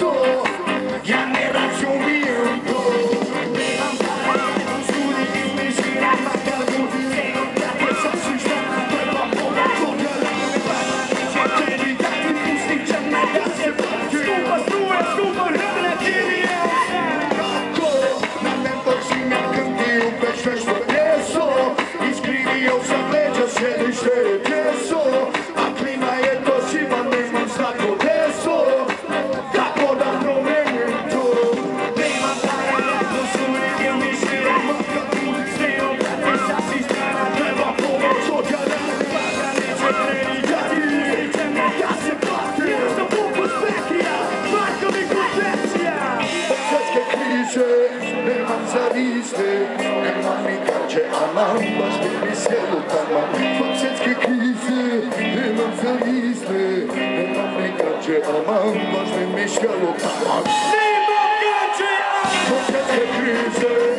meso. Ja ne razumijem to. Nemam para, nemam sudi, izmišljam makaru. Eno tako sasvim šta treba pomoć toga da me pada. Neće tebi dati, pustit će me da se vrati. Skupa struje, skupa hrana kirije. Kako na mentor sinja krti u pečne što jeso. Iskrivio sam leđa, sjedište je tjeso. A klima je to siva, nemam svako deso. Kako da promenim to? Nemam para, jako sudim, jer mi širam makaru. Sve obrate sasvim strana, treba pomoć od kada me pada. Neće tebi dati, pustit će me da se vrati. Ja sam poput spekija, Markovi koncepcija. Od svjetske krize nemam za rizne, nemam ni kače, aman, baš bi mi sjelo tamo. Od svjetske krize nemam za rizne, nemam ni kače, aman, baš bi mi sjelo tamo. Nemam kače, aman! Od svjetske krize